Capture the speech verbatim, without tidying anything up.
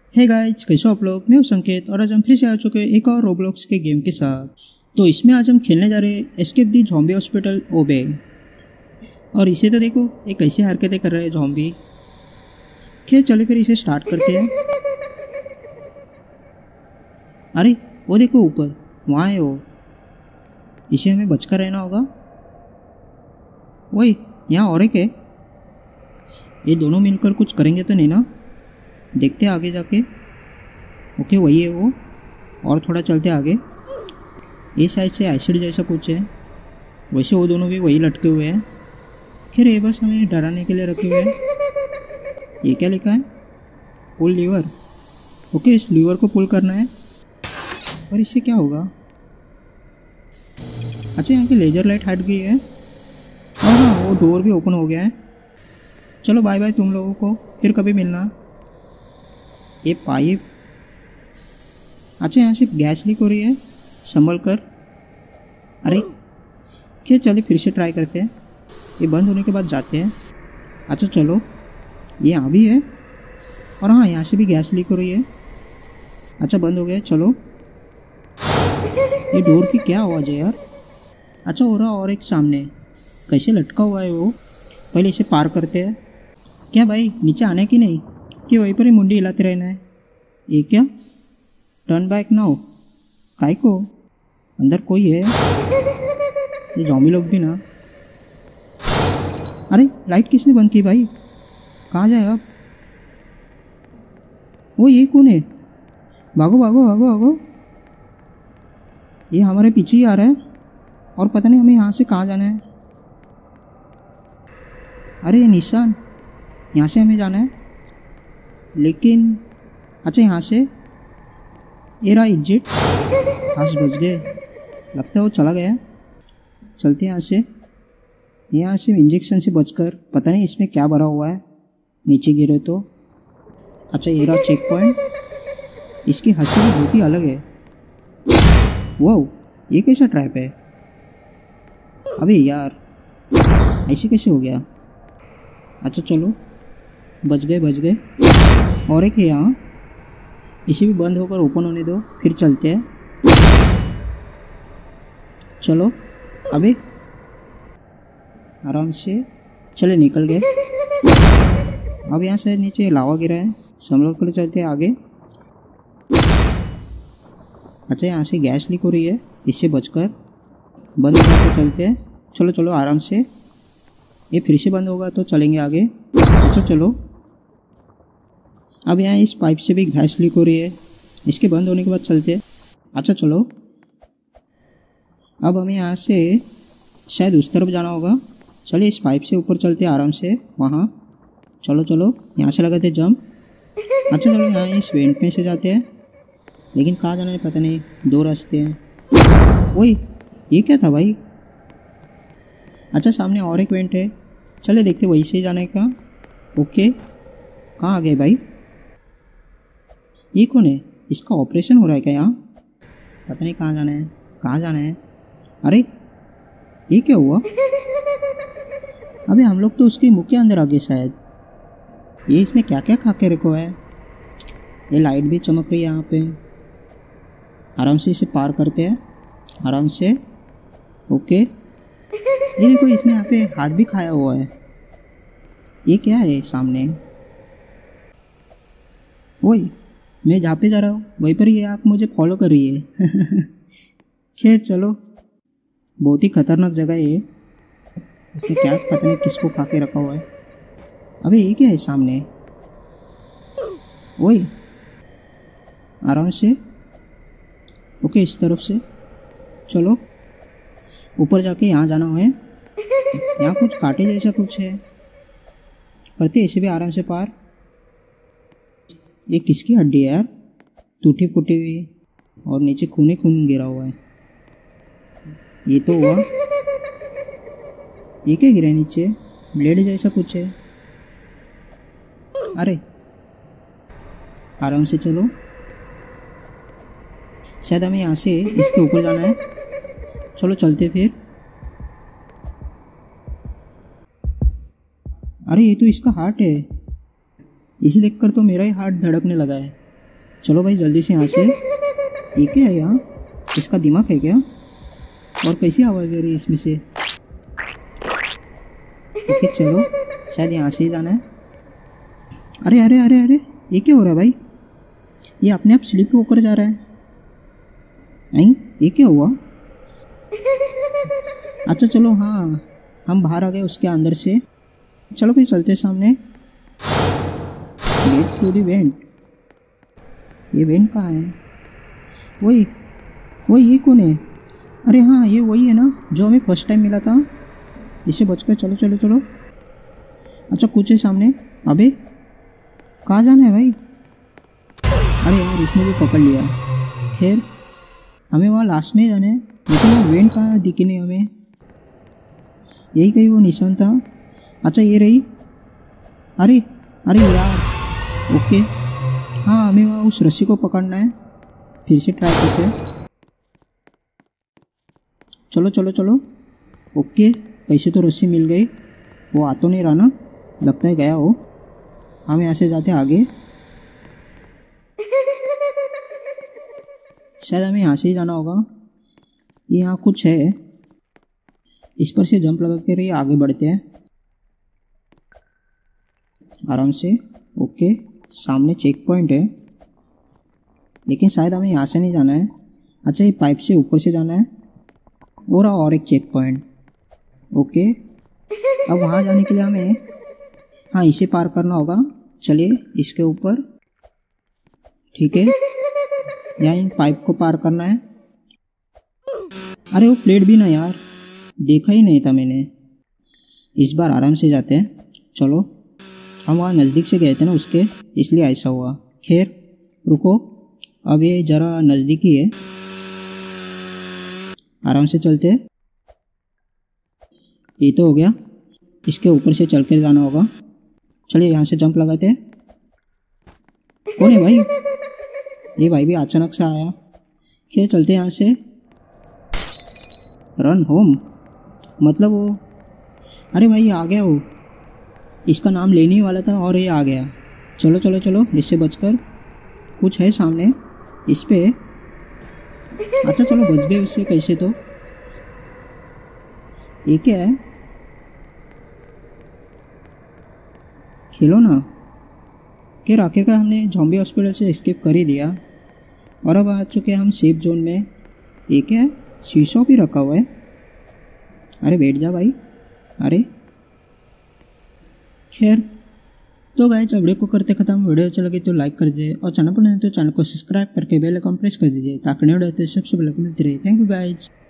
Hey guys, कैसे हो आप लोग। मैं हूं संकेत और आज हम फिर से आ चुके हैं एक और रोब्लॉक्स के गेम के साथ। तो इसमें आज हम खेलने जा रहे हैं एस्केप दी ज़ॉम्बी हॉस्पिटल ओबे। और इसे तो देखो, ये कैसी हरकतें कर रहे हैं ज़ॉम्बी। खैर चले फिर इसे स्टार्ट करते हैं। अरे वो देखो ऊपर, वहाँ है वो। इसे हमें बचकर रहना होगा। वही यहाँ और एक है। ये दोनों मिलकर कुछ करेंगे तो नहीं ना। देखते हैं आगे जाके। ओके वही है वो। और थोड़ा चलते आगे। ये साइड से एसिड जैसा कुछ है। वैसे वो दोनों भी वही लटके हुए हैं। खैर ये बस हमें डराने के लिए रखे हुए हैं। ये क्या लिखा है? Pull lever. ओके इस लीवर को पुल करना है। और इससे क्या होगा? अच्छा यहाँ की लेजर लाइट हट गई है। और हाँ वो डोर भी ओपन हो गया है। चलो बाय बाय तुम लोगों को, फिर कभी मिलना। ये पाइप। अच्छा यहाँ से गैस लीक हो रही है, संभल कर। अरे क्या, चलिए फिर से ट्राई करते हैं। ये बंद होने के बाद जाते हैं। अच्छा चलो, ये यहाँ भी है। और हाँ यहाँ से भी गैस लीक हो रही है। अच्छा बंद हो गया। चलो, ये डोर की क्या आवाज़ है यार। अच्छा हो रहा और एक सामने कैसे लटका हुआ है वो। पहले इसे पार करते हैं। क्या भाई नीचे आने की नहीं कि वहीं पर ही मुंडी हिलाते रहना है? ये क्या? Turn back now. काय को? अंदर कोई है? ये ज़ॉम्बी लोग भी ना। अरे लाइट किसने बंद की भाई? कहाँ जाए अब? वो ये कौन है? भागो भागो भागो भागो। ये हमारे पीछे ही आ रहा है और पता नहीं हमें यहाँ से कहाँ जाना है। अरे ये निशान, यहाँ से हमें जाना है। लेकिन अच्छा यहाँ से ये रहा एग्जिट। आज बच गए। लगता है वो चला गया। चलते हैं यहाँ से। यहाँ से इंजेक्शन से बचकर, पता नहीं इसमें क्या भरा हुआ है, नीचे गिरे तो। अच्छा ये रहा चेक पॉइंट। इसकी हंसी भी बहुत ही अलग है। वाह ये कैसा ट्रैप है? अबे यार ऐसे कैसे हो गया? अच्छा चलो, बच गए बच गए। और एक है यहाँ, इसे भी बंद होकर ओपन होने दो, फिर चलते हैं। चलो अबे आराम से चले, निकल गए। अब यहाँ से नीचे लावा गिरा है, संभल कर चलते हैं आगे। अच्छा यहाँ से गैस लीक हो रही है, इससे बचकर बंद करके चलते हैं। चलो चलो आराम से। ये फिर से बंद होगा तो चलेंगे आगे। अच्छा चलो, अब यहाँ इस पाइप से भी गैस लीक हो रही है, इसके बंद होने के बाद चलते हैं। अच्छा चलो, अब हमें यहाँ से शायद उस तरफ जाना होगा। चलिए इस पाइप से ऊपर चलते हैं आराम से वहाँ। चलो चलो यहाँ से लगाते जंप। अच्छा चलो यहाँ इस वेंट में से जाते हैं, लेकिन कहाँ जाना है पता नहीं, दो रास्ते हैं। वही ये क्या था भाई? अच्छा सामने और एक वेंट है, चले देखते वहीं से जाने का। ओके कहाँ आ गए भाई? ये कौन है? इसका ऑपरेशन हो रहा है क्या यहाँ? पता नहीं कहाँ जाना है, कहाँ जाना है। अरे ये क्या हुआ? अबे हम लोग तो उसके मुंह के अंदर आ गए शायद। ये इसने क्या क्या खा के रखा है? ये लाइट भी चमक रही है यहाँ पे। आराम से इसे पार करते हैं, आराम से। ओके ये देखो, इसने यहाँ पे हाथ भी खाया हुआ है। ये क्या है सामने? वही मैं जहाँ पे जा रहा हूँ वहीं पर ये आप मुझे फॉलो कर रही है। खैर चलो, बहुत ही खतरनाक जगह है ये। इसने क्या पता नहीं किसको खा के रखा हुआ है। अबे ये क्या है सामने? वही आराम से। ओके इस तरफ से चलो, ऊपर जाके यहाँ जाना है। यहाँ कुछ कांटे जैसा कुछ है, करते इसे भी आराम से पार। ये किसकी हड्डी है यार, टूटी फूटी हुई और नीचे खून ही खून गिरा हुआ है। ये तो हुआ, ये क्या गिरा है नीचे? ब्लेड जैसा कुछ है। अरे आराम से चलो, शायद हमें यहाँ से इसके ऊपर जाना है। चलो चलते फिर। अरे ये तो इसका हार्ट है, इसे देखकर तो मेरा ही हार्ट धड़कने लगा है। चलो भाई जल्दी से यहाँ से। ये क्या है यहाँ? इसका दिमाग है क्या? और कैसी आवाज़ आ रही है इसमें से? ओके चलो, शायद यहाँ से ही जाना है। अरे अरे अरे अरे, ये क्या हो रहा है भाई? ये अपने आप स्लिप होकर जा रहा है। नहीं, ये क्या हुआ? अच्छा चलो, हाँ हम बाहर आ गए उसके अंदर से। चलो भाई चलते सामने। Get through the vent. ये वेंट कहाँ है? वही वही ये कौन है? अरे हाँ, ये वही है ना जो हमें फर्स्ट टाइम मिला था। इसे बचकर चलो चलो चलो। अच्छा कुछ है सामने। अबे कहाँ जाना है भाई? अरे यार इसने भी पकड़ लिया। खैर हमें वहाँ लास्ट में जाना है, लेकिन वो वेंट कहाँ दिखी नहीं हमें। यही कहीं वो निशान था। अच्छा ये रही। अरे अरे यार, ओके हाँ हमें वहाँ उस रस्सी को पकड़ना है। फिर से ट्राई करते हैं। चलो चलो चलो। ओके कैसे तो रस्सी मिल गई। वो आ तो नहीं रहा ना, लगता है गया हो। हम यहाँ से जाते हैं आगे। शायद हमें यहाँ से ही जाना होगा। ये यहाँ कुछ है, इस पर से जंप लगा कर ये आगे बढ़ते हैं आराम से। ओके सामने चेक पॉइंट है, लेकिन शायद हमें यहाँ से नहीं जाना है। अच्छा ये पाइप से ऊपर से जाना है। और और एक चेक पॉइंट। ओके अब वहाँ जाने के लिए हमें हाँ इसे पार करना होगा। चलिए इसके ऊपर। ठीक है, यहाँ इन पाइप को पार करना है। अरे वो प्लेट भी ना यार, देखा ही नहीं था मैंने। इस बार आराम से जाते हैं। चलो हम वहाँ नज़दीक से गए थे ना उसके, इसलिए ऐसा हुआ। खैर रुको, अब ये ज़रा नज़दीक ही है, आराम से चलते हैं। ये तो हो गया, इसके ऊपर से चल कर जाना होगा। चलिए यहाँ से जंप लगाते हैं। कौन है भाई? ये भाई भी अचानक से आया। खैर चलते हैं यहाँ से। रन होम मतलब वो, अरे भाई आ गया वो, इसका नाम लेने ही वाला था और ये आ गया। चलो चलो चलो, इससे बचकर। कुछ है सामने इस पे। अच्छा चलो बच गए उससे कैसे तो। ये क्या है? खेलो ना। खैर आखिरकार हमने ज़ॉम्बी हॉस्पिटल से एस्केप कर ही दिया और अब आ चुके हैं हम सेफ जोन में। ये क्या है? शीशा भी रखा हुआ है। अरे बैठ जा भाई। अरे खैर तो गाइस वीडियो को करते खत्म। वीडियो अच्छा लगे तो लाइक कर दीजिए और चैनल पर नहीं तो चैनल को सब्सक्राइब करके बेल आइकन प्रेस कर दीजिए ताकि नए वीडियो सबसे पहले मिलती रहे। Thank you guys.